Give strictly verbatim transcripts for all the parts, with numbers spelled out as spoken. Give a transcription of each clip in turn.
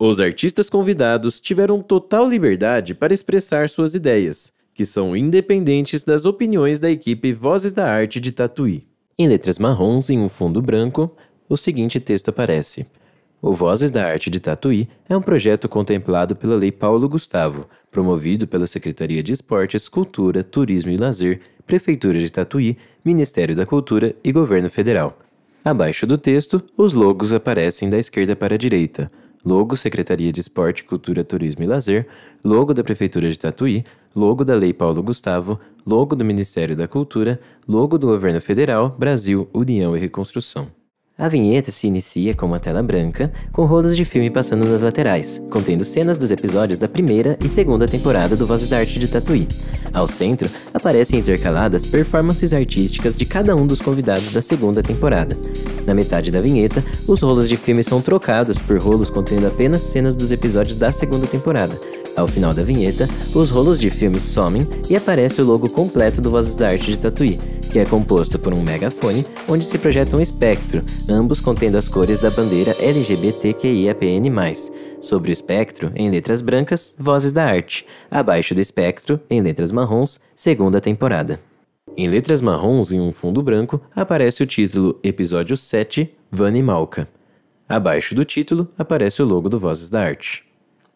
Os artistas convidados tiveram total liberdade para expressar suas ideias, que são independentes das opiniões da equipe Vozes da Arte de Tatuí. Em letras marrons e um fundo branco, o seguinte texto aparece. O Vozes da Arte de Tatuí é um projeto contemplado pela Lei Paulo Gustavo, promovido pela Secretaria de Esportes, Cultura, Turismo e Lazer, Prefeitura de Tatuí, Ministério da Cultura e Governo Federal. Abaixo do texto, os logos aparecem da esquerda para a direita. Logo Secretaria de Esporte, Cultura, Turismo e Lazer, logo da Prefeitura de Tatuí, logo da Lei Paulo Gustavo, logo do Ministério da Cultura, logo do Governo Federal, Brasil, União e Reconstrução. A vinheta se inicia com uma tela branca, com rolos de filme passando nas laterais, contendo cenas dos episódios da primeira e segunda temporada do Vozes da Arte de Tatuí. Ao centro, aparecem intercaladas performances artísticas de cada um dos convidados da segunda temporada. Na metade da vinheta, os rolos de filme são trocados por rolos contendo apenas cenas dos episódios da segunda temporada. Ao final da vinheta, os rolos de filme somem e aparece o logo completo do Vozes da Arte de Tatuí, que é composto por um megafone, onde se projeta um espectro, ambos contendo as cores da bandeira L G B T Q I A P N mais. Sobre o espectro, em letras brancas, Vozes da Arte. Abaixo do espectro, em letras marrons, segunda temporada. Em letras marrons e um fundo branco, aparece o título Episódio sete, Vani Malca. Abaixo do título, aparece o logo do Vozes da Arte.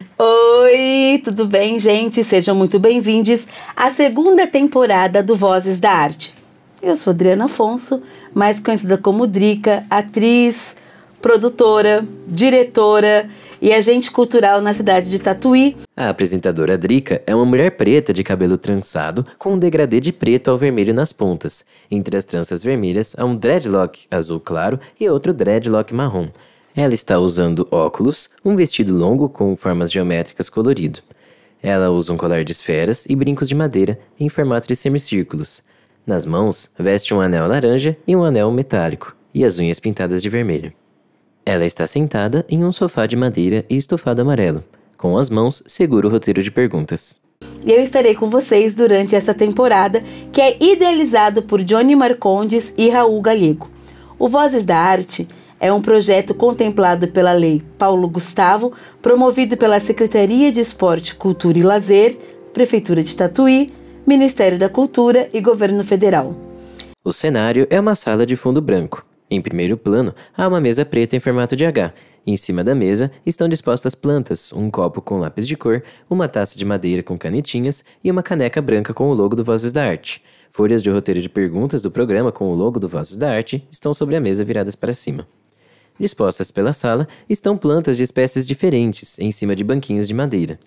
Oi, tudo bem, gente? Sejam muito bem-vindos à segunda temporada do Vozes da Arte. Eu sou Adriana Afonso, mais conhecida como Drica, atriz, produtora, diretora e agente cultural na cidade de Tatuí. A apresentadora Drica é uma mulher preta de cabelo trançado com um degradê de preto ao vermelho nas pontas. Entre as tranças vermelhas há um dreadlock azul claro e outro dreadlock marrom. Ela está usando óculos, um vestido longo com formas geométricas colorido. Ela usa um colar de esferas e brincos de madeira em formato de semicírculos. Nas mãos, veste um anel laranja e um anel metálico, e as unhas pintadas de vermelho. Ela está sentada em um sofá de madeira e estofado amarelo. Com as mãos, segura o roteiro de perguntas. E eu estarei com vocês durante essa temporada, que é idealizado por Johnny Marcondes e Raul Galego. O Vozes da Arte é um projeto contemplado pela Lei Paulo Gustavo, promovido pela Secretaria de Esporte, Cultura e Lazer, Prefeitura de Tatuí, Ministério da Cultura e Governo Federal. O cenário é uma sala de fundo branco. Em primeiro plano, há uma mesa preta em formato de H. Em cima da mesa estão dispostas plantas, um copo com lápis de cor, uma taça de madeira com canetinhas e uma caneca branca com o logo do Vozes da Arte. Folhas de roteiro de perguntas do programa com o logo do Vozes da Arte estão sobre a mesa viradas para cima. Dispostas pela sala estão plantas de espécies diferentes em cima de banquinhos de madeira.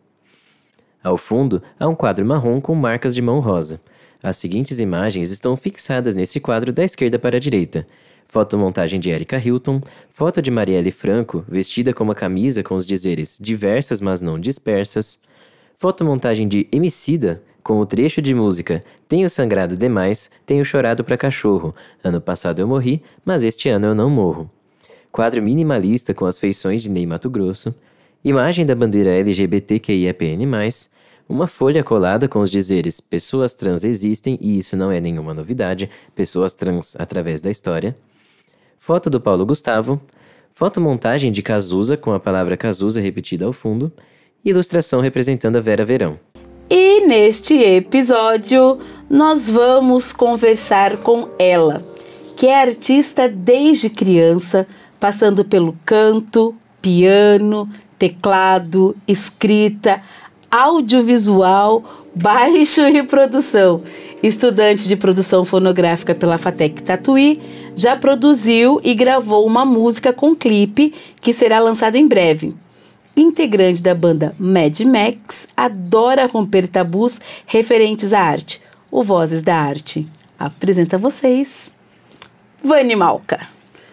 Ao fundo, há um quadro marrom com marcas de mão rosa. As seguintes imagens estão fixadas nesse quadro da esquerda para a direita. Fotomontagem de Erika Hilton, foto de Marielle Franco, vestida com uma camisa com os dizeres diversas mas não dispersas. Fotomontagem de Emicida, com o trecho de música Tenho sangrado demais, tenho chorado pra cachorro. Ano passado eu morri, mas este ano eu não morro. Quadro minimalista com as feições de Ney Matogrosso. Imagem da bandeira L G B T Q I A P N mais, uma folha colada com os dizeres Pessoas trans existem e isso não é nenhuma novidade, pessoas trans através da história. Foto do Paulo Gustavo, fotomontagem de Cazuza com a palavra Cazuza repetida ao fundo, e ilustração representando a Vera Verão. E neste episódio nós vamos conversar com ela, que é artista desde criança, passando pelo canto, piano, teclado, escrita, audiovisual, baixo e produção. Estudante de produção fonográfica pela FATEC Tatuí, já produziu e gravou uma música com clipe que será lançada em breve. Integrante da banda Mad Max, adora romper tabus referentes à arte. O Vozes da Arte apresenta a vocês Vani Malca.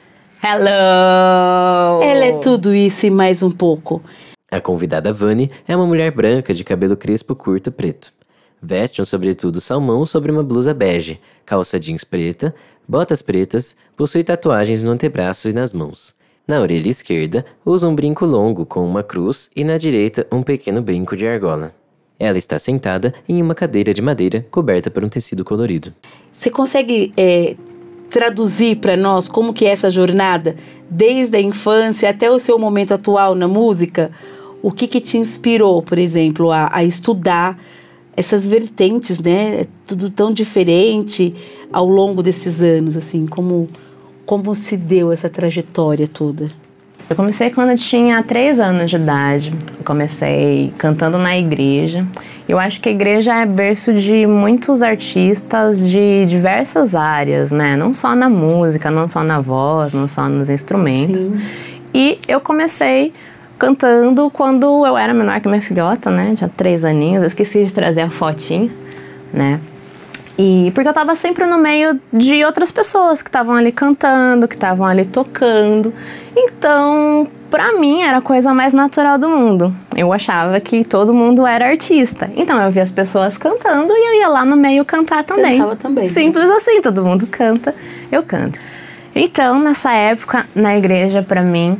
Hello! Ela é tudo isso e mais um pouco. A convidada Vani é uma mulher branca de cabelo crespo curto preto. Veste um sobretudo salmão sobre uma blusa bege, calça jeans preta, botas pretas, possui tatuagens no antebraço e nas mãos. Na orelha esquerda, usa um brinco longo com uma cruz e na direita um pequeno brinco de argola. Ela está sentada em uma cadeira de madeira coberta por um tecido colorido. Você consegue é, traduzir para nós como que é essa jornada, desde a infância até o seu momento atual na música? O que que te inspirou, por exemplo, a, a estudar essas vertentes, né? É tudo tão diferente ao longo desses anos, assim, como, como se deu essa trajetória toda? Eu comecei quando eu tinha três anos de idade. Eu comecei cantando na igreja. Eu acho que a igreja é berço de muitos artistas de diversas áreas, né? Não só na música, não só na voz, não só nos instrumentos. Sim. E eu comecei cantando quando eu era menor que minha filhota, né? Tinha três aninhos. Eu esqueci de trazer a fotinha, né? E porque eu estava sempre no meio de outras pessoas que estavam ali cantando, que estavam ali tocando. Então, pra mim, era a coisa mais natural do mundo. Eu achava que todo mundo era artista. Então, eu via as pessoas cantando e eu ia lá no meio cantar também. Cantava também. Simples, né? Assim, todo mundo canta, eu canto. Então, nessa época, na igreja, pra mim,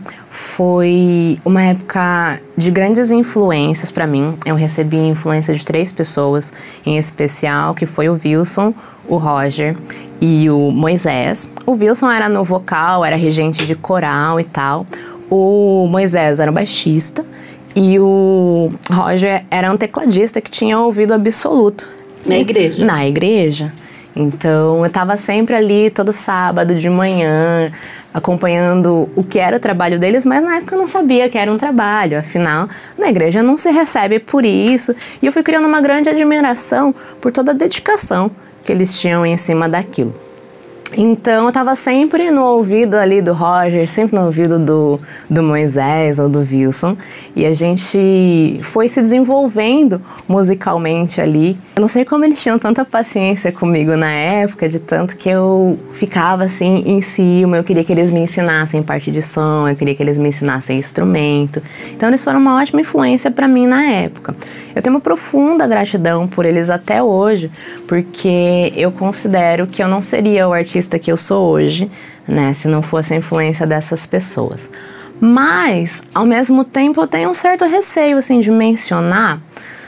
foi uma época de grandes influências pra mim. Eu recebi a influência de três pessoas, em especial, que foi o Wilson, o Roger e o Moisés. O Wilson era no vocal, era regente de coral e tal. O Moisés era o baixista e o Roger era um tecladista que tinha ouvido absoluto. Na igreja? Na igreja. Então, eu tava sempre ali todo sábado de manhã, acompanhando o que era o trabalho deles, mas na época eu não sabia que era um trabalho. Afinal, na igreja não se recebe por isso. E eu fui criando uma grande admiração por toda a dedicação que eles tinham em cima daquilo. Então, eu estava sempre no ouvido ali do Roger, sempre no ouvido do, do Moisés ou do Wilson. E a gente foi se desenvolvendo musicalmente ali. Eu não sei como eles tinham tanta paciência comigo na época, de tanto que eu ficava assim em cima. Eu queria que eles me ensinassem parte de som, eu queria que eles me ensinassem instrumento. Então, eles foram uma ótima influência para mim na época. Eu tenho uma profunda gratidão por eles até hoje, porque eu considero que eu não seria o artista que eu sou hoje, né, se não fosse a influência dessas pessoas. Mas, ao mesmo tempo, eu tenho um certo receio, assim, de mencionar,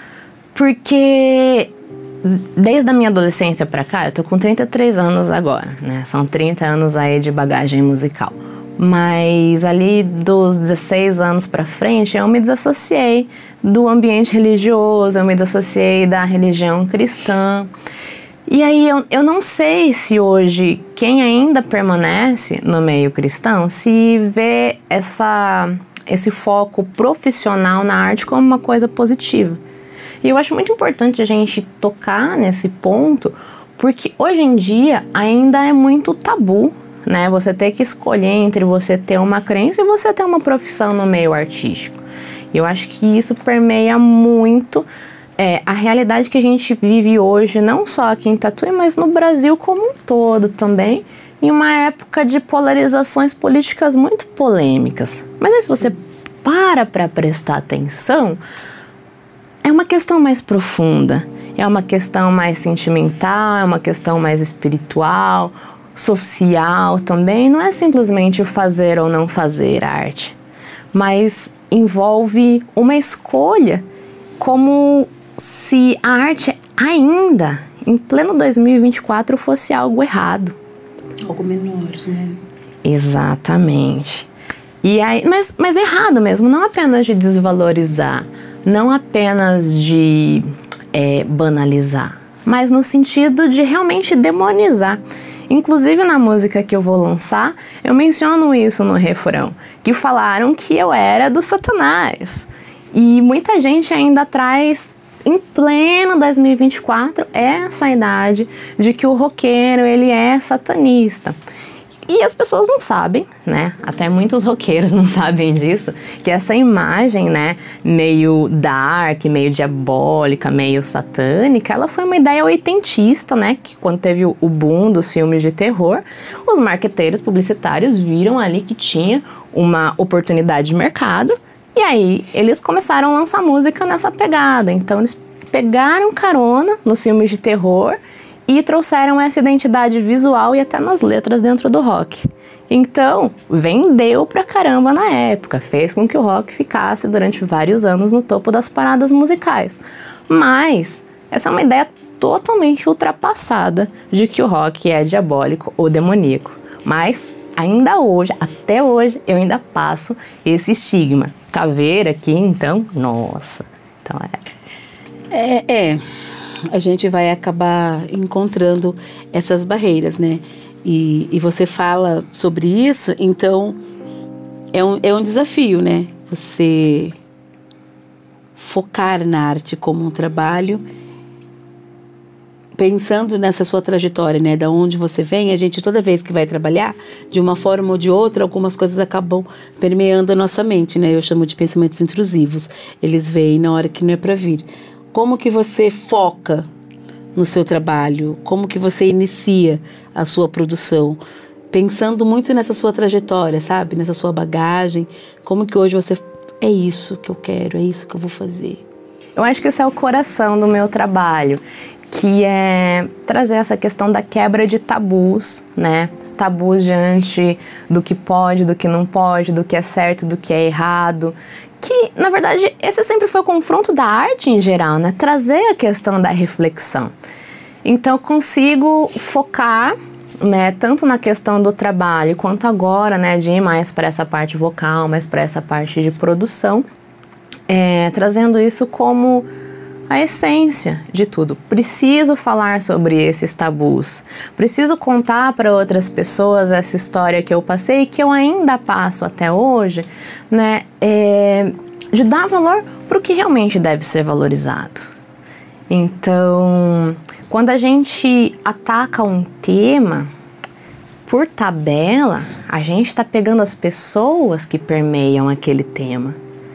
porque desde a minha adolescência pra cá, eu tô com trinta e três anos agora, né, são trinta anos aí de bagagem musical. Mas ali dos dezesseis anos pra frente, eu me desassociei do ambiente religioso, eu me desassociei da religião cristã. E aí eu, eu não sei se hoje quem ainda permanece no meio cristão se vê essa, esse foco profissional na arte como uma coisa positiva. E eu acho muito importante a gente tocar nesse ponto, porque hoje em dia ainda é muito tabu, né? Você ter que escolher entre você ter uma crença e você ter uma profissão no meio artístico. E eu acho que isso permeia muito É, a realidade que a gente vive hoje, não só aqui em Tatuí, mas no Brasil como um todo também, em uma época de polarizações políticas muito polêmicas. Mas aí, se você para para prestar atenção, é uma questão mais profunda, é uma questão mais sentimental, é uma questão mais espiritual, social também. Não é simplesmente o fazer ou não fazer arte, mas envolve uma escolha, como se a arte ainda, em pleno dois mil e vinte e quatro, fosse algo errado. Algo menor, né? Exatamente. E aí, mas, mas errado mesmo, não apenas de desvalorizar, não apenas de é, banalizar, mas no sentido de realmente demonizar. Inclusive na música que eu vou lançar, eu menciono isso no refrão, que falaram que eu era do Satanás. E muita gente ainda traz, em pleno dois mil e vinte e quatro, essa idade de que o roqueiro, ele é satanista. E as pessoas não sabem, né? Até muitos roqueiros não sabem disso, que essa imagem, né, meio dark, meio diabólica, meio satânica, ela foi uma ideia oitentista, né? Que quando teve o boom dos filmes de terror, os marqueteiros publicitários viram ali que tinha uma oportunidade de mercado. E aí, eles começaram a lançar música nessa pegada. Então, eles pegaram carona nos filmes de terror e trouxeram essa identidade visual e até nas letras dentro do rock. Então, vendeu pra caramba na época. Fez com que o rock ficasse durante vários anos no topo das paradas musicais. Mas, essa é uma ideia totalmente ultrapassada de que o rock é diabólico ou demoníaco. Mas ainda hoje, até hoje, eu ainda passo esse estigma. Caveira aqui, então, nossa. Então é... É, é. A gente vai acabar encontrando essas barreiras, né? E, e você fala sobre isso, então é um, é um desafio, né? Você focar na arte como um trabalho, pensando nessa sua trajetória, né? Da onde você vem, a gente toda vez que vai trabalhar, de uma forma ou de outra, algumas coisas acabam permeando a nossa mente, né? Eu chamo de pensamentos intrusivos. Eles vêm na hora que não é para vir. Como que você foca no seu trabalho? Como que você inicia a sua produção? Pensando muito nessa sua trajetória, sabe? Nessa sua bagagem. Como que hoje você... É isso que eu quero, é isso que eu vou fazer. Eu acho que esse é o coração do meu trabalho, que é trazer essa questão da quebra de tabus, né? Tabus diante do que pode, do que não pode, do que é certo, do que é errado. Que, na verdade, esse sempre foi o confronto da arte em geral, né? Trazer a questão da reflexão. Então, eu consigo focar, né, tanto na questão do trabalho, quanto agora, né, de ir mais para essa parte vocal, mais para essa parte de produção, é, trazendo isso como a essência de tudo. Preciso falar sobre esses tabus, preciso contar para outras pessoas essa história que eu passei e que eu ainda passo até hoje, né, é, de dar valor para o que realmente deve ser valorizado. Então, quando a gente ataca um tema por tabela, a gente está pegando as pessoas que permeiam aquele tema.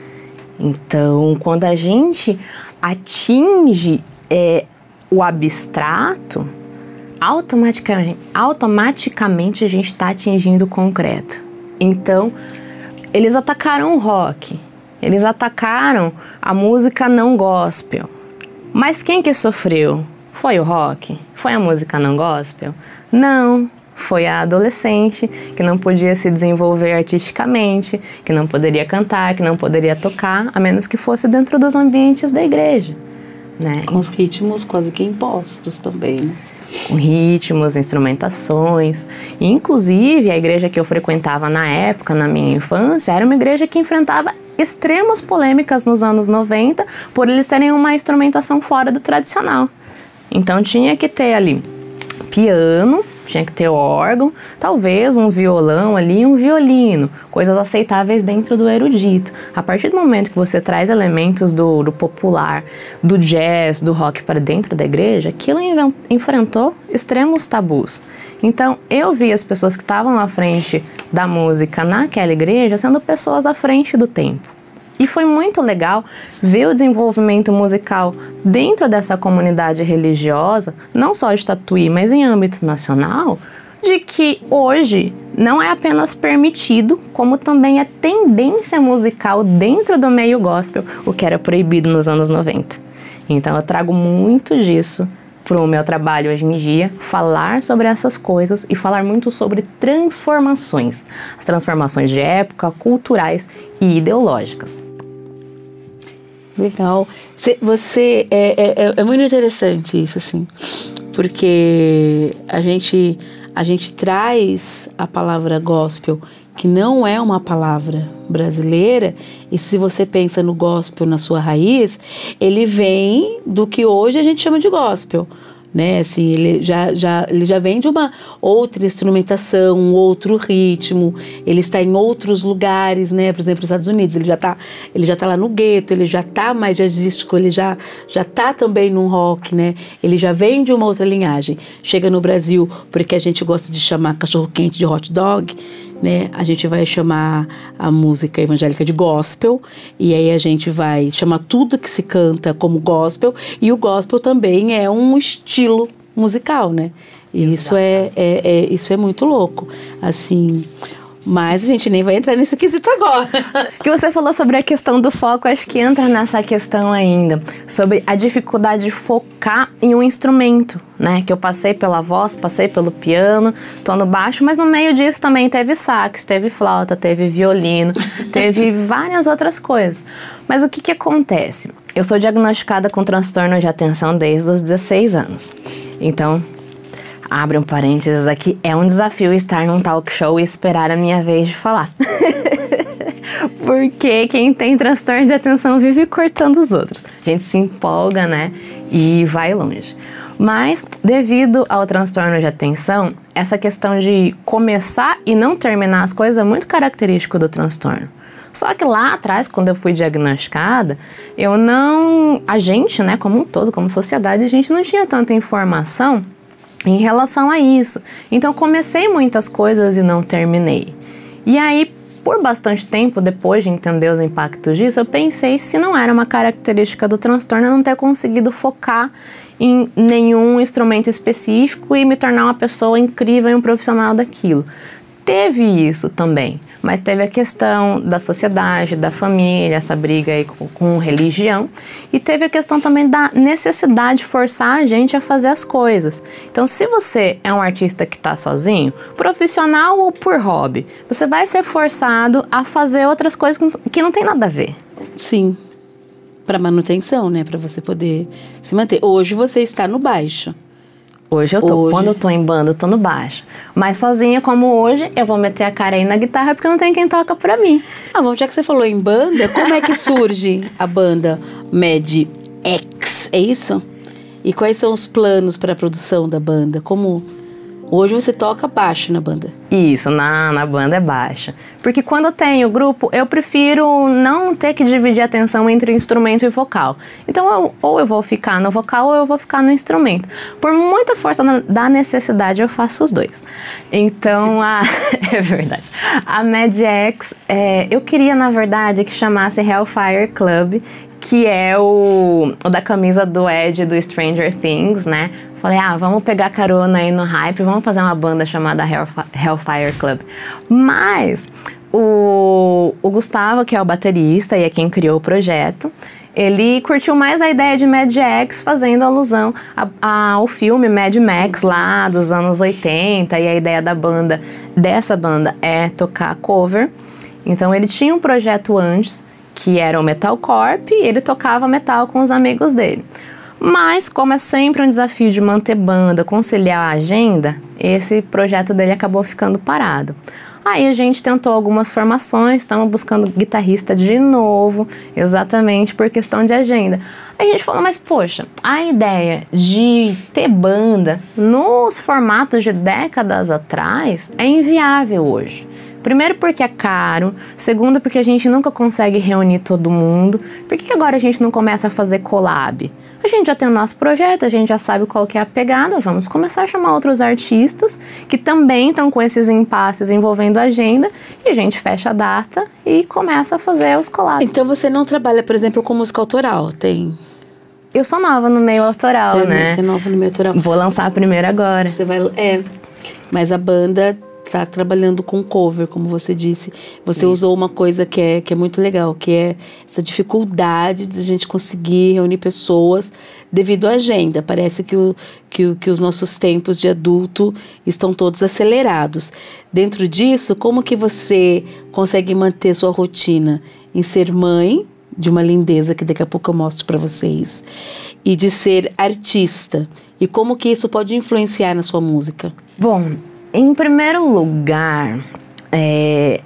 Então, quando a gente atinge é, o abstrato, automaticamente, automaticamente a gente está atingindo o concreto. Então, eles atacaram o rock, eles atacaram a música não gospel. Mas quem que sofreu? Foi o rock? Foi a música não gospel? Não. Foi a adolescente que não podia se desenvolver artisticamente, que não poderia cantar, que não poderia tocar, a menos que fosse dentro dos ambientes da igreja, né? Com os ritmos quase que impostos também, né? Com ritmos, instrumentações. E, inclusive, a igreja que eu frequentava na época, na minha infância, era uma igreja que enfrentava extremas polêmicas nos anos noventa por eles terem uma instrumentação fora do tradicional. Então, tinha que ter ali piano, tinha que ter órgão, talvez um violão ali, um violino, coisas aceitáveis dentro do erudito. A partir do momento que você traz elementos do, do popular, do jazz, do rock para dentro da igreja, aquilo enfrentou extremos tabus. Então, eu vi as pessoas que estavam à frente da música naquela igreja sendo pessoas à frente do tempo. E foi muito legal ver o desenvolvimento musical dentro dessa comunidade religiosa, não só de Tatuí, mas em âmbito nacional, de que hoje não é apenas permitido, como também é tendência musical dentro do meio gospel, o que era proibido nos anos noventa. Então eu trago muito disso para o meu trabalho hoje em dia, falar sobre essas coisas e falar muito sobre transformações. As transformações de época, culturais e ideológicas. Legal. Cê, você, é, é, é muito interessante isso, assim, porque a gente, a gente traz a palavra gospel, que não é uma palavra brasileira, e se você pensa no gospel na sua raiz, ele vem do que hoje a gente chama de gospel, né? Assim, ele já, já, ele já vem de uma outra instrumentação, um outro ritmo, ele está em outros lugares, né? Por exemplo, nos Estados Unidos, ele já está ele já tá lá no gueto, ele já está mais jazzístico, ele já já está também no rock, né? Ele já vem de uma outra linhagem. Chega no Brasil, porque a gente gosta de chamar cachorro-quente de hot dog, né? A gente vai chamar a música evangélica de gospel, e aí a gente vai chamar tudo que se canta como gospel, e o gospel também é um estilo musical, né? E isso é, é, é, isso é muito louco. Assim, Mas a gente nem vai entrar nesse quesito agora. Que você falou sobre a questão do foco, acho que entra nessa questão ainda, sobre a dificuldade de focar em um instrumento, né? Que eu passei pela voz, passei pelo piano, tô no baixo, mas no meio disso também teve sax, teve flauta, teve violino, teve várias outras coisas. Mas o que que acontece? Eu sou diagnosticada com transtorno de atenção desde os dezesseis anos. Então, abre um parênteses aqui, é um desafio estar num talk show e esperar a minha vez de falar. Porque quem tem transtorno de atenção vive cortando os outros. A gente se empolga, né? E vai longe. Mas, devido ao transtorno de atenção, essa questão de começar e não terminar as coisas é muito característico do transtorno. Só que lá atrás, quando eu fui diagnosticada, eu não... A gente, né, como um todo, como sociedade, a gente não tinha tanta informação em relação a isso. Então, comecei muitas coisas e não terminei. E aí, por bastante tempo, depois de entender os impactos disso, eu pensei se não era uma característica do transtorno eu não ter conseguido focar em nenhum instrumento específico e me tornar uma pessoa incrível e um profissional daquilo. Teve isso também, mas teve a questão da sociedade, da família, essa briga aí com, com religião, e teve a questão também da necessidade de forçar a gente a fazer as coisas. Então, se você é um artista que está sozinho, profissional ou por hobby, você vai ser forçado a fazer outras coisas que não tem nada a ver. Sim, para manutenção, né, para você poder se manter. Hoje você está no baixo. Hoje eu tô, hoje. Quando eu tô em banda, eu tô no baixo. Mas sozinha, como hoje, eu vou meter a cara aí na guitarra porque não tem quem toca pra mim. Ah, bom, já que você falou em banda, como é que surge a banda Mad X? É isso? E quais são os planos para a produção da banda? Como hoje você toca baixo na banda? Isso, na, na banda é baixa. Porque quando eu tenho grupo, eu prefiro não ter que dividir a atenção entre instrumento e vocal. Então, eu, ou eu vou ficar no vocal ou eu vou ficar no instrumento. Por muita força na, da necessidade, eu faço os dois. Então, a, é verdade. A Mad X, é, eu queria, na verdade, que chamasse Hellfire Club, que é o, o da camisa do Ed do Stranger Things, né? Falei, ah, vamos pegar carona aí no hype, vamos fazer uma banda chamada Hellfire Club. Mas o, o Gustavo, que é o baterista e é quem criou o projeto, ele curtiu mais a ideia de Mad X, fazendo alusão a, a, ao filme Mad Max lá dos anos oitenta, e a ideia da banda, dessa banda, é tocar cover. Então ele tinha um projeto antes, que era o Metalcorp, e ele tocava metal com os amigos dele. Mas, como é sempre um desafio de manter banda, conciliar a agenda, esse projeto dele acabou ficando parado. Aí a gente tentou algumas formações, estamos buscando guitarrista de novo, exatamente por questão de agenda. Aí a gente falou, mas poxa, a ideia de ter banda nos formatos de décadas atrás é inviável hoje. Primeiro porque é caro, segundo porque a gente nunca consegue reunir todo mundo. Por que agora a gente não começa a fazer collab? A gente já tem o nosso projeto, a gente já sabe qual que é a pegada, vamos começar a chamar outros artistas que também estão com esses impasses envolvendo a agenda, e a gente fecha a data e começa a fazer os collabs. Então você não trabalha, por exemplo, com música autoral, tem... Eu sou nova no meio autoral, você, né? Você é nova no meio autoral. Vou lançar a primeira agora. Você vai... É, mas a banda... tá trabalhando com cover, como você disse. Você Isso. usou uma coisa que é, que é muito legal, que é essa dificuldade de a gente conseguir reunir pessoas devido à agenda. Parece que, o, que, o, que os nossos tempos de adulto estão todos acelerados. Dentro disso, como que você consegue manter sua rotina em ser mãe de uma lindeza que daqui a pouco eu mostro para vocês, e de ser artista? E como que isso pode influenciar na sua música? Bom, em primeiro lugar, é,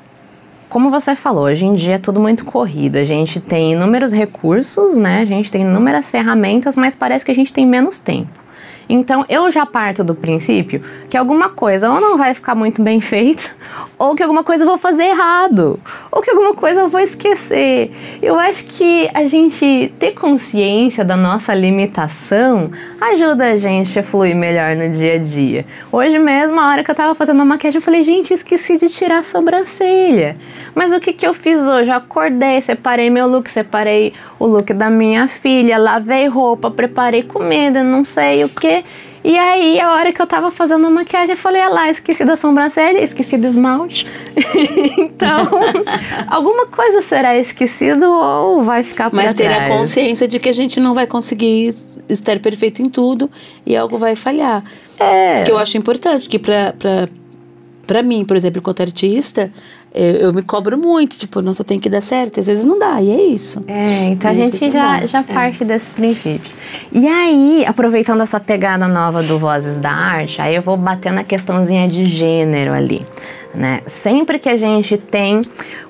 como você falou, hoje em dia é tudo muito corrido. A gente tem inúmeros recursos, né? A gente tem inúmeras ferramentas, mas parece que a gente tem menos tempo. Então, eu já parto do princípio que alguma coisa ou não vai ficar muito bem feita, ou que alguma coisa eu vou fazer errado, ou que alguma coisa eu vou esquecer. Eu acho que a gente ter consciência da nossa limitação ajuda a gente a fluir melhor no dia a dia. Hoje mesmo, a hora que eu tava fazendo a maquiagem, eu falei, gente, esqueci de tirar a sobrancelha. Mas o que que eu fiz hoje? Eu acordei, separei meu look, separei o look da minha filha, lavei roupa, preparei comida, não sei o que. E E aí, a hora que eu tava fazendo a maquiagem, eu falei, ah lá, esqueci da sobrancelha, esqueci do esmalte. Então, alguma coisa será esquecido ou vai ficar pra Mas trás. ter a consciência de que a gente não vai conseguir estar perfeito em tudo e algo vai falhar. É. Que eu acho importante, que pra, pra, pra mim, por exemplo, enquanto artista, eu, eu me cobro muito, tipo, nossa, eu tenho que dar certo, às vezes não dá, e é isso. É, então E a às gente vezes não já, dá. já parte desse princípio. E aí, aproveitando essa pegada nova do Vozes da Arte, aí eu vou bater na questãozinha de gênero ali, né? Sempre que a gente tem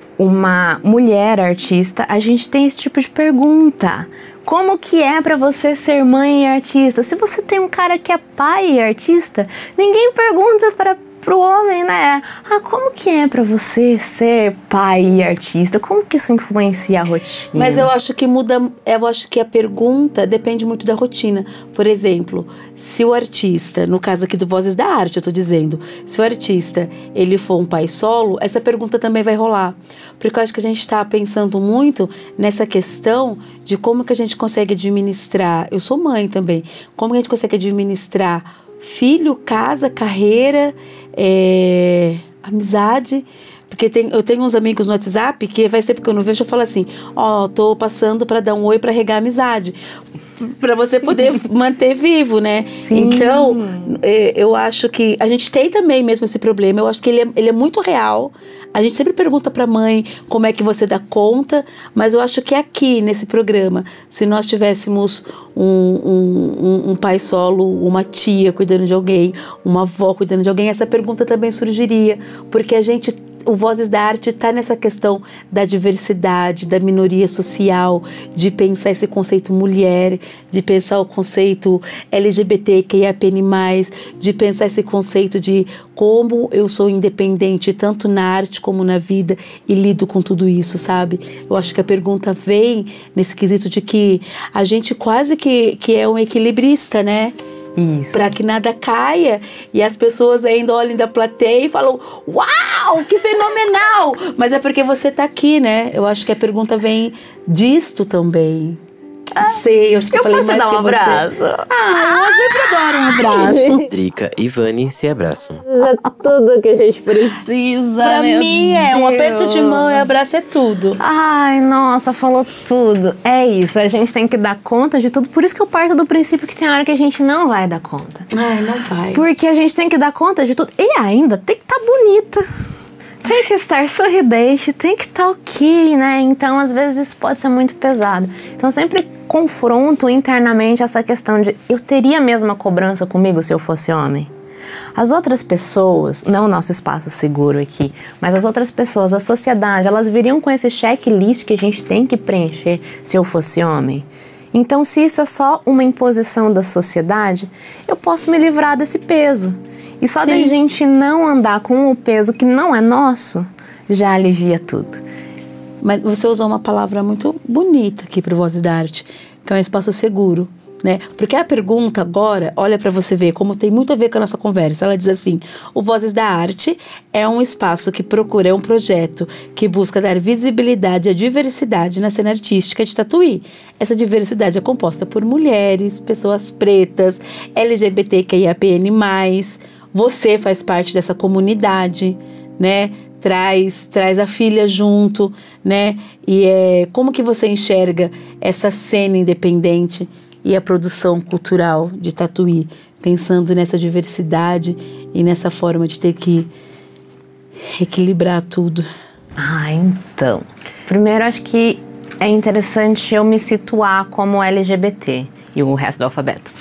uma mulher artista, a gente tem esse tipo de pergunta. Como que é pra você ser mãe e artista? Se você tem um cara que é pai e artista, ninguém pergunta para pro homem, né? Ah, como que é pra você ser pai e artista? Como que isso influencia a rotina? Mas eu acho que muda, eu acho que a pergunta depende muito da rotina. Por exemplo, se o artista, no caso aqui do Vozes da Arte, eu tô dizendo, se o artista, ele for um pai solo, essa pergunta também vai rolar. Porque eu acho que a gente tá pensando muito nessa questão de como que a gente consegue administrar, eu sou mãe também, como que a gente consegue administrar filho, casa, carreira, é, amizade. Porque tem, eu tenho uns amigos no WhatsApp que faz tempo que eu não vejo, eu falo assim, ó, oh, tô passando pra dar um oi pra regar a amizade. Pra você poder manter vivo, né? Sim. Então, eu acho que a gente tem também mesmo esse problema. Eu acho que ele é, ele é muito real. A gente sempre pergunta pra mãe como é que você dá conta, mas eu acho que aqui, nesse programa, se nós tivéssemos um, um, um, um pai solo, uma tia cuidando de alguém, uma avó cuidando de alguém, essa pergunta também surgiria, porque a gente... O Vozes da Arte está nessa questão da diversidade, da minoria social, de pensar esse conceito mulher, de pensar o conceito L G B T Q I A P N mais, de pensar esse conceito de como eu sou independente tanto na arte como na vida e lido com tudo isso, sabe? Eu acho que a pergunta vem nesse quesito de que a gente quase que, que é um equilibrista, né? Isso. Pra que nada caia e as pessoas ainda olhem da plateia e falam, uau, que fenomenal! Mas é porque você tá aqui, né? Eu acho que a pergunta vem disto também. Não sei, eu acho que eu, Eu falei posso mais dar um que abraço? você. Ah, eu sempre adoro um abraço. Drica e Vani se abraçam. É tudo que a gente precisa, Pra meu mim é um Deus. aperto de mão e abraço é tudo. Ai, nossa, falou tudo. É isso, a gente tem que dar conta de tudo. Por isso que eu parto do princípio que tem hora que a gente não vai dar conta. Ai, não vai. Porque a gente tem que dar conta de tudo. E ainda tem que estar bonita. Tem que estar sorridente, tem que estar ok, né? Então, às vezes, isso pode ser muito pesado. Então, eu sempre confronto internamente essa questão de eu teria a mesma cobrança comigo se eu fosse homem? As outras pessoas, não o nosso espaço seguro aqui, mas as outras pessoas, a sociedade, elas viriam com esse checklist que a gente tem que preencher se eu fosse homem? Então, se isso é só uma imposição da sociedade, eu posso me livrar desse peso. E só da gente não andar com o peso que não é nosso, já alivia tudo. Mas você usou uma palavra muito bonita aqui para o Vozes da Arte, que é um espaço seguro, né? Porque a pergunta agora, olha para você ver como tem muito a ver com a nossa conversa. Ela diz assim: o Vozes da Arte é um espaço que procura, é um projeto que busca dar visibilidade à diversidade na cena artística de Tatuí. Essa diversidade é composta por mulheres, pessoas pretas, L G B T Q I A P N mais. Você faz parte dessa comunidade, né? Traz, traz a filha junto, né? E é, como que você enxerga essa cena independente e a produção cultural de Tatuí, pensando nessa diversidade e nessa forma de ter que equilibrar tudo? Ah, então. Primeiro, acho que é interessante eu me situar como L G B T e o resto do alfabeto.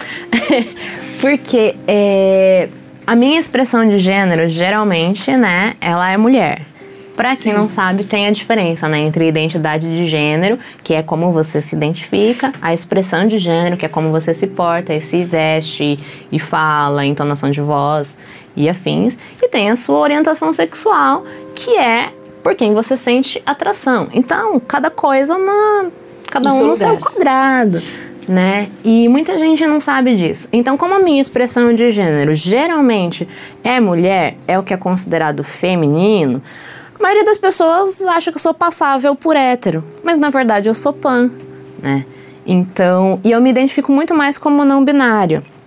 Porque é, a minha expressão de gênero, geralmente, né, ela é mulher. Pra quem não sabe, tem a diferença, né, entre identidade de gênero, que é como você se identifica, a expressão de gênero, que é como você se porta e se veste e fala, entonação de voz e afins, e tem a sua orientação sexual, que é por quem você sente atração. Então, cada coisa, na, cada um no seu quadrado, né? E muita gente não sabe disso. Então, como a minha expressão de gênero geralmente é mulher, é o que é considerado feminino, a maioria das pessoas acha que eu sou passável por hétero, mas na verdade eu sou pan, né? Então, e eu me identifico muito mais como não binário.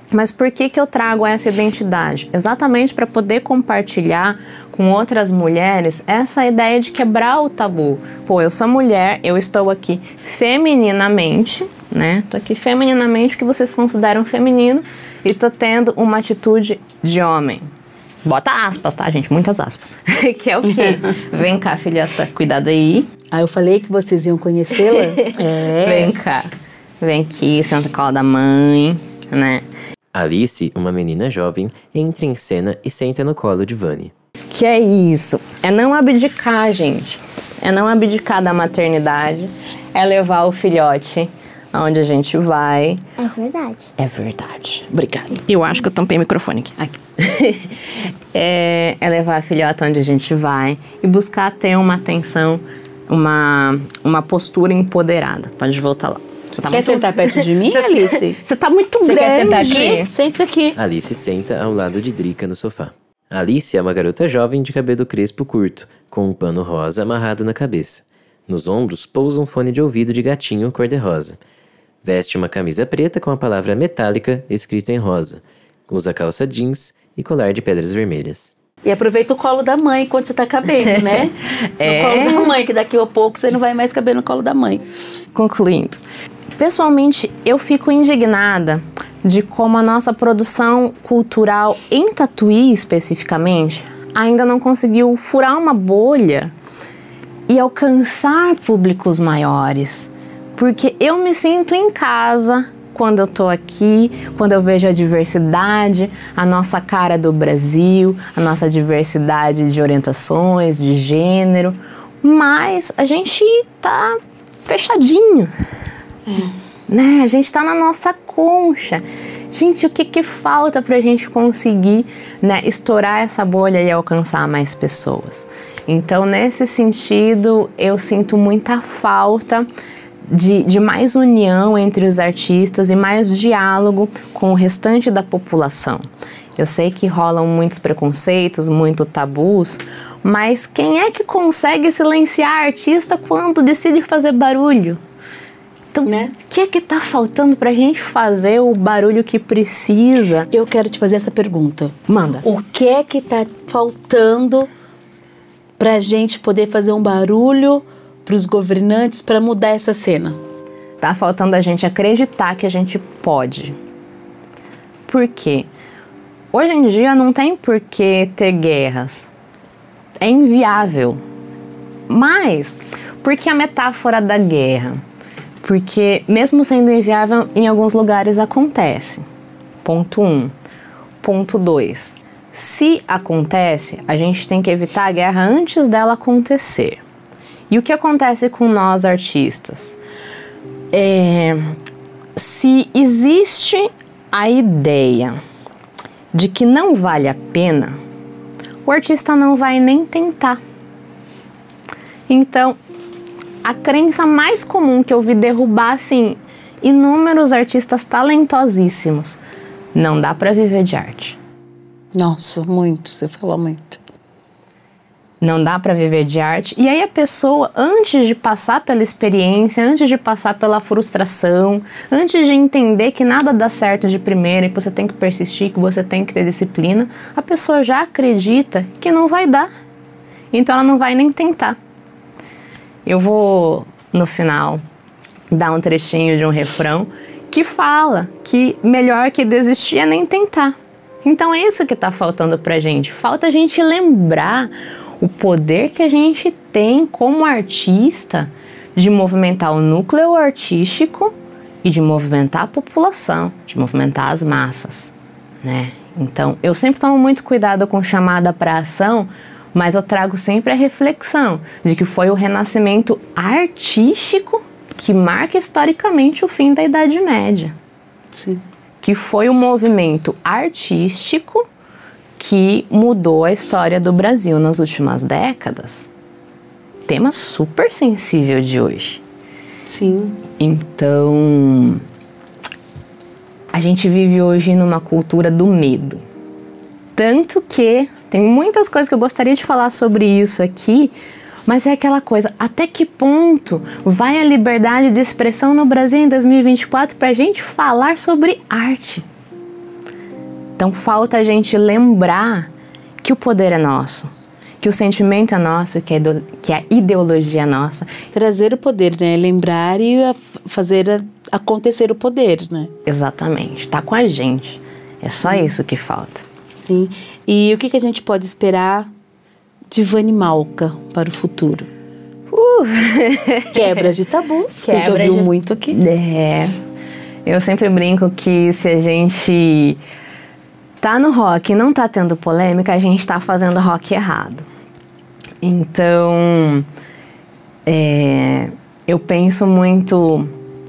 Mas por que que eu trago essa identidade? Exatamente para poder compartilhar com outras mulheres essa ideia de quebrar o tabu. Pô, eu sou mulher, eu estou aqui femininamente, né? Tô aqui femininamente, que vocês consideram feminino, e tô tendo uma atitude de homem. Bota aspas, tá, gente? Muitas aspas. Que é o quê? Vem cá, filhota, cuidado aí. Ah, eu falei que vocês iam conhecê-la? É. Vem cá. Vem aqui, senta no colo da mãe, né? Alice, uma menina jovem, entra em cena e senta no colo de Vani. Que é isso? É não abdicar, gente. É não abdicar da maternidade. É levar o filhote aonde a gente vai. É verdade. É verdade. Obrigada. Eu acho que eu tampei o microfone aqui. aqui. é, é levar a filhota onde a gente vai e buscar ter uma atenção, uma, uma postura empoderada. Pode voltar lá. Você tá quer muito... sentar perto de mim, Alice? Você tá muito Você grande. quer sentar aqui? Sente aqui. Alice senta ao lado de Drica no sofá. Alice é uma garota jovem de cabelo crespo curto, com um pano rosa amarrado na cabeça. Nos ombros pousa um fone de ouvido de gatinho cor-de-rosa. Veste uma camisa preta com a palavra metálica escrita em rosa. Usa calça jeans e colar de pedras vermelhas. E aproveita o colo da mãe quando você tá cabendo, né? É. No colo da mãe, que daqui a pouco você não vai mais caber no colo da mãe. Concluindo. Pessoalmente, eu fico indignada de como a nossa produção cultural em Tatuí, especificamente, ainda não conseguiu furar uma bolha e alcançar públicos maiores. Porque eu me sinto em casa quando eu tô aqui, quando eu vejo a diversidade, a nossa cara do Brasil, a nossa diversidade de orientações, de gênero, mas a gente tá fechadinho. Né? A gente tá na nossa concha. Gente, o que que falta pra gente conseguir, né, estourar essa bolha e alcançar mais pessoas? Então, nesse sentido, eu sinto muita falta de, de mais união entre os artistas e mais diálogo com o restante da população. Eu sei que rolam muitos preconceitos, muitos tabus, mas quem é que consegue silenciar artista quando decide fazer barulho? Então, Né? o que é que tá faltando pra gente fazer o barulho que precisa? Eu quero te fazer essa pergunta. Manda. O que é que tá faltando pra gente poder fazer um barulho pros governantes pra mudar essa cena? Tá faltando a gente acreditar que a gente pode. Por quê? Hoje em dia não tem por que ter guerras. É inviável. Mas, por que a metáfora da guerra? Porque, mesmo sendo inviável, em alguns lugares acontece. Ponto um. Ponto dois. Se acontece, a gente tem que evitar a guerra antes dela acontecer. E o que acontece com nós artistas? É, se existe a ideia de que não vale a pena, o artista não vai nem tentar. Então, a crença mais comum que eu vi derrubar, assim, inúmeros artistas talentosíssimos: não dá pra viver de arte. Nossa, muito, você fala muito. Não dá pra viver de arte. E aí a pessoa, antes de passar pela experiência, antes de passar pela frustração, antes de entender que nada dá certo de primeira, que você tem que persistir, que você tem que ter disciplina, a pessoa já acredita que não vai dar. Então ela não vai nem tentar. Eu vou, no final, dar um trechinho de um refrão que fala que melhor que desistir é nem tentar. Então é isso que tá faltando pra gente. Falta a gente lembrar o poder que a gente tem como artista de movimentar o núcleo artístico e de movimentar a população, de movimentar as massas, né? Então, eu sempre tomo muito cuidado com chamada para ação, mas eu trago sempre a reflexão de que foi o renascimento artístico que marca historicamente o fim da Idade Média. Sim. Que foi o movimento artístico que mudou a história do Brasil nas últimas décadas. Tema super sensível de hoje. Sim. Então, a gente vive hoje numa cultura do medo. Tanto que tem muitas coisas que eu gostaria de falar sobre isso aqui, mas é aquela coisa, até que ponto vai a liberdade de expressão no Brasil em dois mil e vinte e quatro para a gente falar sobre arte? Então falta a gente lembrar que o poder é nosso, que o sentimento é nosso, que a, que a ideologia é nossa. Trazer o poder, né? Lembrar e a, fazer a, acontecer o poder, né? Exatamente, tá com a gente. É só Sim. isso que falta. Sim. E o que, que a gente pode esperar de Vani Malca para o futuro? Uh. Quebras de tabus, Quebra que eu já ouviu de... muito aqui. É. Eu sempre brinco que se a gente tá no rock e não tá tendo polêmica, a gente tá fazendo rock errado. Então, é, eu penso muito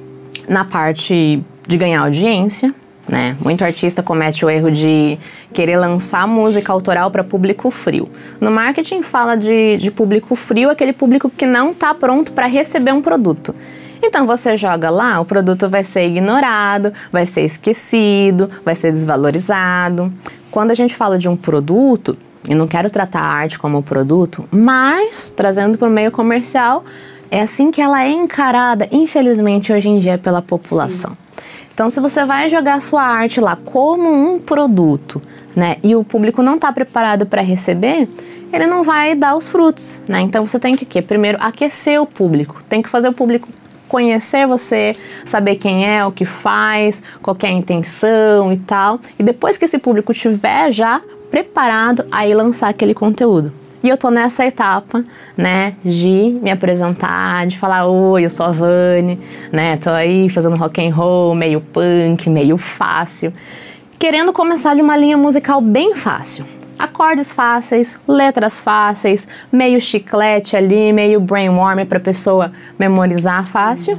na parte de ganhar audiência, né? Muito artista comete o erro de querer lançar música autoral para público frio. No marketing fala de, de público frio, aquele público que não está pronto para receber um produto. Então você joga lá, o produto vai ser ignorado, vai ser esquecido, vai ser desvalorizado. Quando a gente fala de um produto, eu não quero tratar a arte como produto, mas trazendo para o meio comercial, é assim que ela é encarada, infelizmente, hoje em dia pela população. Sim. Então, se você vai jogar a sua arte lá como um produto, né, e o público não está preparado para receber, ele não vai dar os frutos, né? Então, você tem que, que primeiro, aquecer o público. Tem que fazer o público conhecer você, saber quem é, o que faz, qual que é a intenção e tal. E depois que esse público estiver já preparado, aí lançar aquele conteúdo. E eu tô nessa etapa, né, de me apresentar, de falar, oi, eu sou a Vani, né, tô aí fazendo rock and roll, meio punk, meio fácil, querendo começar de uma linha musical bem fácil. Acordes fáceis, letras fáceis, meio chiclete ali, meio brainwarmer pra pessoa memorizar fácil.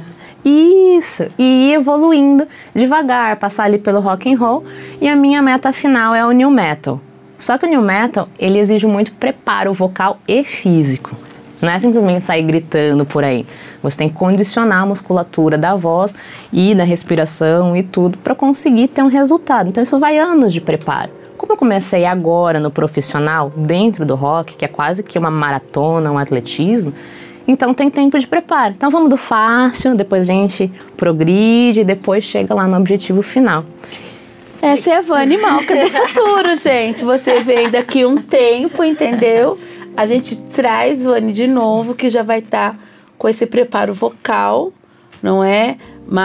Isso, e ir evoluindo devagar, passar ali pelo rock and roll. E a minha meta final é o new metal. Só que o new metal, ele exige muito preparo vocal e físico. Não é simplesmente sair gritando por aí. Você tem que condicionar a musculatura da voz e da respiração e tudo para conseguir ter um resultado. Então isso vai anos de preparo. Como eu comecei agora no profissional, dentro do rock, que é quase que uma maratona, um atletismo, então tem tempo de preparo. Então vamos do fácil, depois a gente progride, depois chega lá no objetivo final. Essa é a Vani Malca do futuro, gente. Você vem daqui um tempo, entendeu? A gente traz Vani de novo, que já vai estar tá com esse preparo vocal, não é?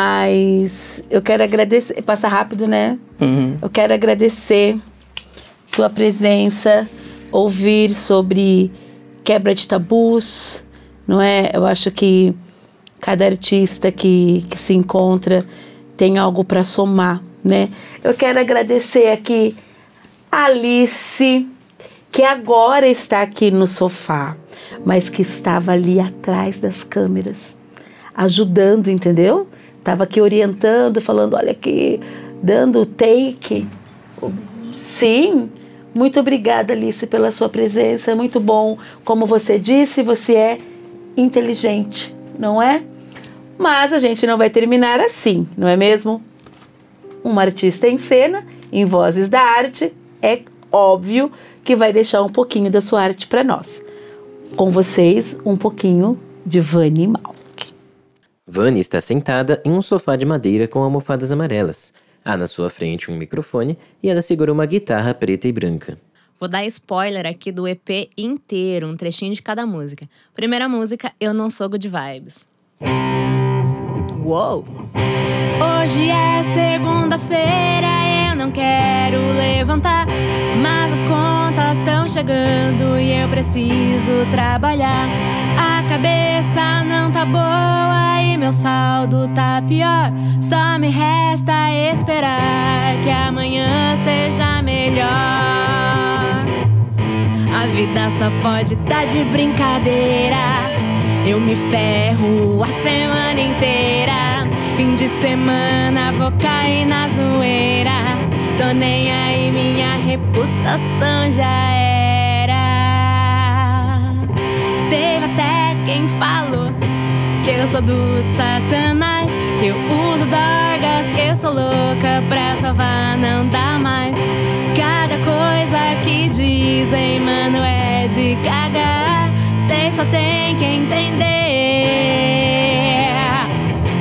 Mas eu quero agradecer. Passa rápido, né? Uhum. Eu quero agradecer tua presença, ouvir sobre quebra de tabus, não é? Eu acho que cada artista que, que se encontra tem algo para somar, né? Eu quero agradecer aqui a Alice, que agora está aqui no sofá, mas que estava ali atrás das câmeras, ajudando, entendeu? Estava aqui orientando, falando, olha aqui, dando take. Sim. Sim. Muito obrigada, Alice, pela sua presença. É muito bom. Como você disse, você é inteligente, não é? Mas a gente não vai terminar assim, não é mesmo? Uma artista em cena, em Vozes da Arte, é óbvio que vai deixar um pouquinho da sua arte para nós. Com vocês, um pouquinho de Vani Malca. Vani está sentada em um sofá de madeira com almofadas amarelas. Há na sua frente um microfone e ela segura uma guitarra preta e branca. Vou dar spoiler aqui do E P inteiro, um trechinho de cada música. Primeira música, Eu Não Sou Good Vibes. Uou! Hoje é segunda-feira, eu não quero levantar, mas as contas estão chegando e eu preciso trabalhar. A cabeça não tá boa e meu saldo tá pior. Só me resta esperar que amanhã seja melhor. A vida só pode tá de brincadeira. Eu me ferro a semana inteira. Fim de semana vou cair na zoeira. Tô nem aí, minha reputação já era. Teve até quem falou que eu sou do Satanás, que eu uso drogas, que eu sou louca, pra salvar não dá mais. Cada coisa que dizem, mano, é de cagar. Cê só tem que entender.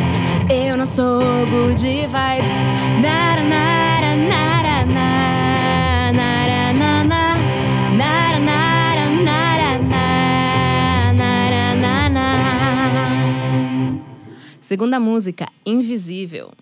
Eu não sou good vibes. Nara, nara, nara, nara. Segunda música, Invisível.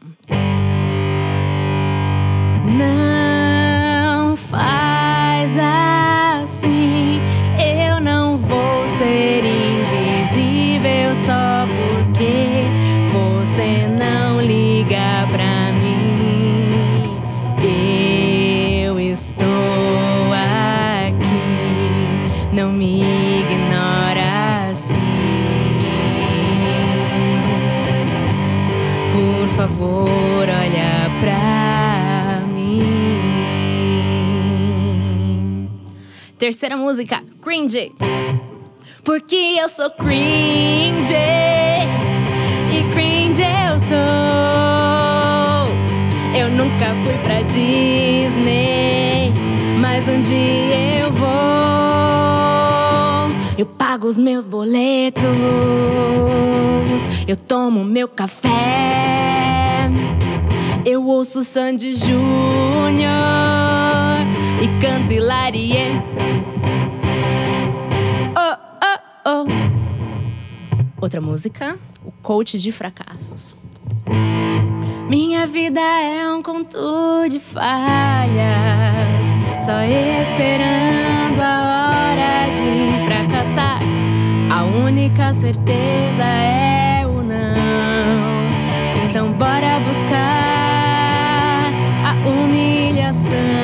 Não faz assim, eu não vou ser invisível só porque você não liga pra mim. Eu estou aqui, não me ignora assim. Por favor, olha pra mim. Terceira música, Cringe. Porque eu sou cringe, e cringe eu sou. Eu nunca fui pra Disney, mas um dia eu vou. Eu pago os meus boletos, eu tomo meu café, eu ouço Sandy Júnior e canto Hilarie. Oh, oh, oh. Outra música, o Coach de Fracassos. Minha vida é um conto de falhas, só esperando a hora de fracassar. A única certeza é o não. Então bora buscar a humilhação.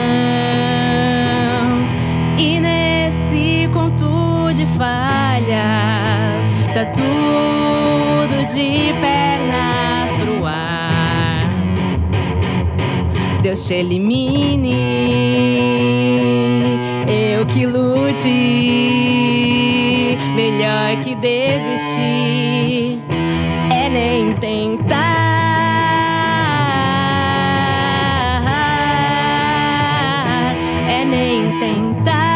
E nesse conto de falhas tá tudo de pernas pro ar. Deus te elimine, eu que lute. Melhor que desistir é nem tentar, é nem tentar.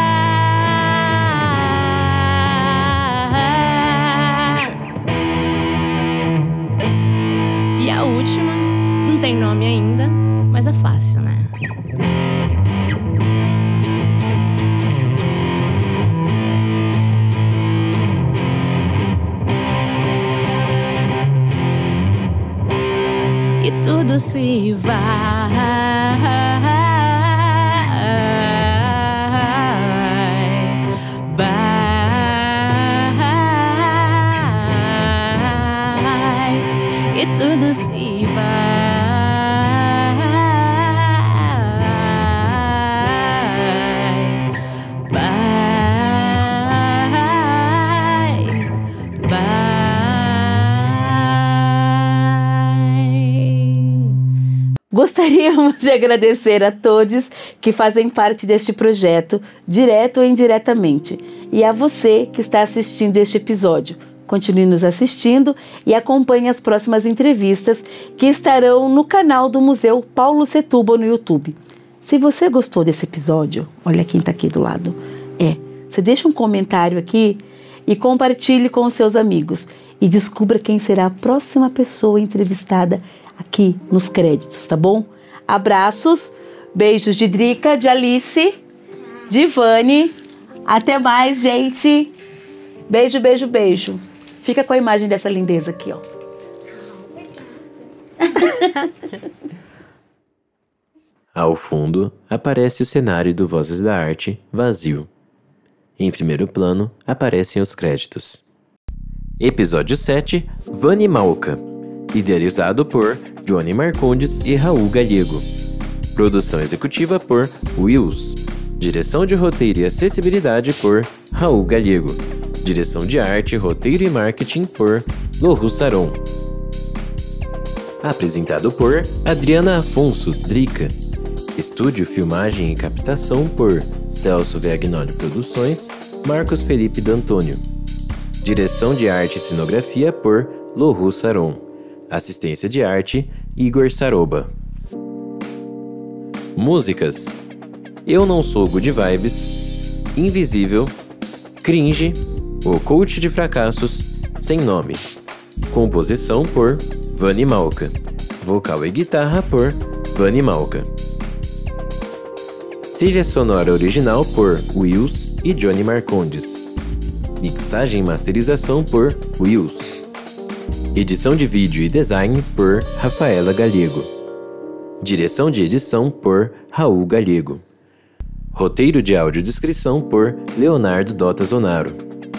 E a última não tem nome ainda, mas é fácil, né? E tudo se vai, vai, e tudo se vai, vai, vai. Gostaríamos de agradecer a todos que fazem parte deste projeto, direto ou indiretamente, e a você que está assistindo este episódio. Continue nos assistindo e acompanhe as próximas entrevistas que estarão no canal do Museu Paulo Setúbal no YouTube. Se você gostou desse episódio, olha quem está aqui do lado, é, você deixa um comentário aqui e compartilhe com os seus amigos e descubra quem será a próxima pessoa entrevistada aqui nos créditos, tá bom? Abraços, beijos de Drica, de Alice, de Vani. Até mais, gente. Beijo, beijo, beijo. Fica com a imagem dessa lindeza aqui, ó. Ao fundo, aparece o cenário do Vozes da Arte, vazio. Em primeiro plano, aparecem os créditos. Episódio sete, Vani Malca. Idealizado por Johnny Marcondes e Raul Galego. Produção executiva por Wills. Direção de roteiro e acessibilidade por Raul Galego. Direção de arte, roteiro e marketing por Lohu Saron. Apresentado por Adriana Afonso, Drica. Estúdio, filmagem e captação por Celso Viagnoli Produções, Marcos Felipe D'Antônio. Direção de arte e cenografia por Lohu Saron. Assistência de arte, Igor Saroba. Músicas: Eu Não Sou Good Vibes, Invisível, Cringe, O Coach de Fracassos, Sem Nome. Composição por Vani Malca. Vocal e guitarra por Vani Malca. Trilha sonora original por Wills e Johnny Marcondes. Mixagem e masterização por Wills. Edição de vídeo e design por Rafaela Galego. Direção de edição por Raul Galego. Roteiro de audiodescrição por Leonardo Dota Zonaro.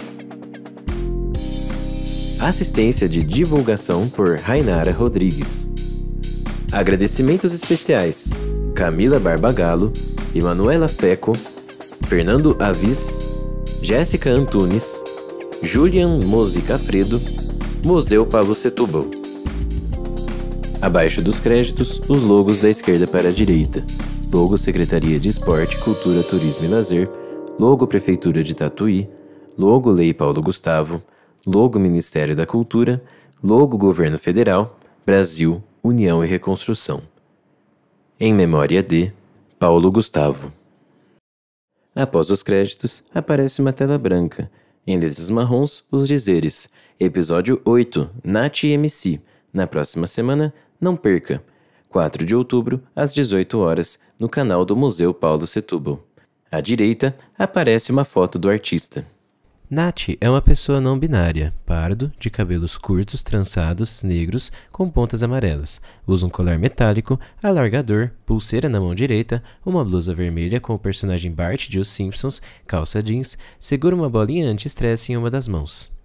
Assistência de divulgação por Rainara Rodrigues. Agradecimentos especiais: Camila Barbagalo, Emanuela Feco, Fernando Avis, Jéssica Antunes, Julian Mosicafredo, Museu Paulo Setúbal. Abaixo dos créditos, os logos da esquerda para a direita. Logo Secretaria de Esporte, Cultura, Turismo e Lazer, logo Prefeitura de Tatuí, logo Lei Paulo Gustavo, logo Ministério da Cultura, logo Governo Federal, Brasil, União e Reconstrução. Em memória de Paulo Gustavo. Após os créditos, aparece uma tela branca. Em letras marrons, os dizeres: Episódio oito, Nath M C. Na próxima semana, não perca. quatro de outubro, às dezoito horas, no canal do Museu Paulo Setúbal. À direita, aparece uma foto do artista. Nath é uma pessoa não binária, pardo, de cabelos curtos, trançados, negros, com pontas amarelas. Usa um colar metálico, alargador, pulseira na mão direita, uma blusa vermelha com o personagem Bart de Os Simpsons, calça jeans, segura uma bolinha anti-estresse em uma das mãos.